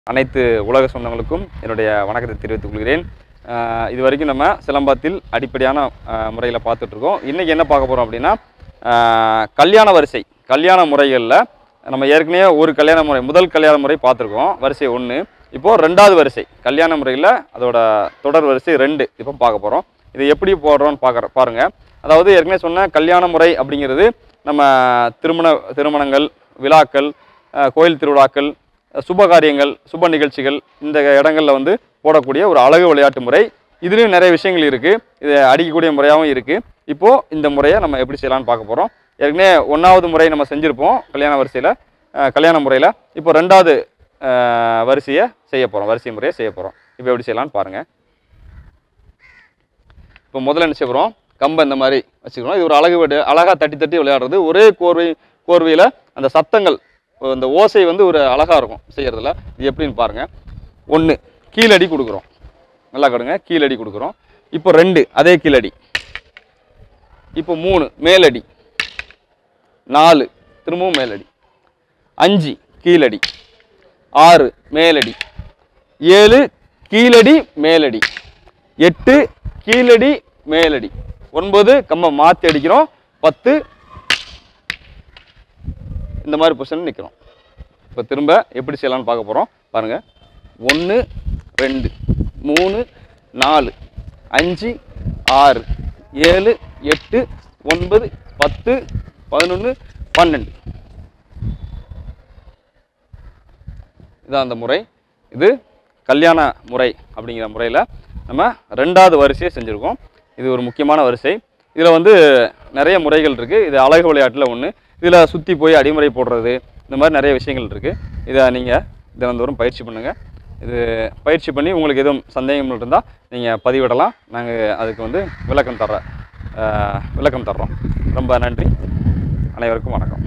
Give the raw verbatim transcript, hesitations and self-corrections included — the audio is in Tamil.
அனைத்து உலக சொந்தங்களுக்கும் என்னுடைய வணக்கத்தை தெரிவித்துக் கொள்கிறேன். இது வரைக்கும் நம்ம சிலம்பத்தில் அடிப்படையான முறையில் பார்த்துட்ருக்கோம். இன்றைக்கி என்ன பார்க்க போகிறோம் அப்படின்னா, கல்யாண வரிசை கல்யாண முறைகளில் நம்ம ஏற்கனவே ஒரு கல்யாண முறை முதல் கல்யாண முறை பார்த்துருக்கோம், வரிசை ஒன்று. இப்போது ரெண்டாவது வரிசை கல்யாண முறையில் அதோட தொடர் வரிசை ரெண்டு இப்போ பார்க்க போகிறோம். இது எப்படி போடுறோன்னு பார்க்குற பாருங்கள். அதாவது ஏற்கனவே சொன்ன கல்யாண முறை அப்படிங்கிறது நம்ம திருமண திருமணங்கள், விழாக்கள், கோயில் திருவிழாக்கள், சுபகாரியங்கள், சுப நிகழ்ச்சிகள், இந்த இடங்களில் வந்து போடக்கூடிய ஒரு அழகு விளையாட்டு முறை. இதுலேயும் நிறைய விஷயங்கள் இருக்குது, இது அடிக்கக்கூடிய முறையாகவும் இருக்குது. இப்போது இந்த முறையை நம்ம எப்படி செய்யலாம்னு பார்க்க போகிறோம். ஏற்கனவே ஒன்றாவது முறை நம்ம செஞ்சுருப்போம் கல்யாண வரிசையில், கல்யாண முறையில். இப்போ ரெண்டாவது வரிசையை செய்ய போகிறோம், வரிசை முறையை செய்ய போகிறோம். இப்போ எப்படி செய்யலான்னு பாருங்கள். இப்போ முதல்ல என்ன செய்ய போகிறோம், கம்பை இந்த மாதிரி வச்சுக்கிறோம். இது ஒரு அழகு விடு அழகாக தட்டி தட்டி விளையாடுறது. ஒரே கோர்வை கோர்வையில் அந்த சத்தங்கள், அந்த ஓசை வந்து ஒரு அழகாக இருக்கும் செய்கிறதுல. இது எப்படின்னு பாருங்கள். ஒன்று கீழடி கொடுக்குறோம், நல்லா கொடுங்க, கீழடி கொடுக்குறோம். இப்போ ரெண்டு அதே கீழடி. இப்போ மூணு மேலடி, நாலு திரும்பவும் மேலடி, அஞ்சு கீழடி, ஆறு மேலடி, ஏழு கீழடி மேலடி, எட்டு கீழடி மேலடி, ஒன்பது கம்பை மாற்றி அடிக்கிறோம், பத்து இந்த மாதிரி பொசிஷன் நிற்கிறோம். இப்போ திரும்ப எப்படி செய்யலாம்னு பார்க்க போகிறோம் பாருங்கள். ஒன்று ரெண்டு மூணு நாலு அஞ்சு ஆறு ஏழு எட்டு ஒன்பது பத்து பதினொன்று பன்னெண்டு. இதான் அந்த முறை. இது கல்யாண முறை அப்படிங்கிற முறையில் நம்ம ரெண்டாவது வரிசையை செஞ்சுருக்கோம். இது ஒரு முக்கியமான வரிசை. இதில் வந்து நிறைய முறைகள் இருக்குது. இது அழகு விளையாட்டில் ஒன்று. இதில் சுற்றி போய் அடிமுறை போடுறது, இந்த மாதிரி நிறைய விஷயங்கள் இருக்குது. இதை நீங்கள் தினந்தோறும் பயிற்சி பண்ணுங்கள். இது பயிற்சி பண்ணி உங்களுக்கு எதுவும் சந்தேகங்கள் இருந்தால் நீங்கள் பதிவிடலாம். நாங்கள் அதுக்கு வந்து விளக்கம் தர்ற விளக்கம் தர்றோம். ரொம்ப நன்றி. அனைவருக்கும் வணக்கம்.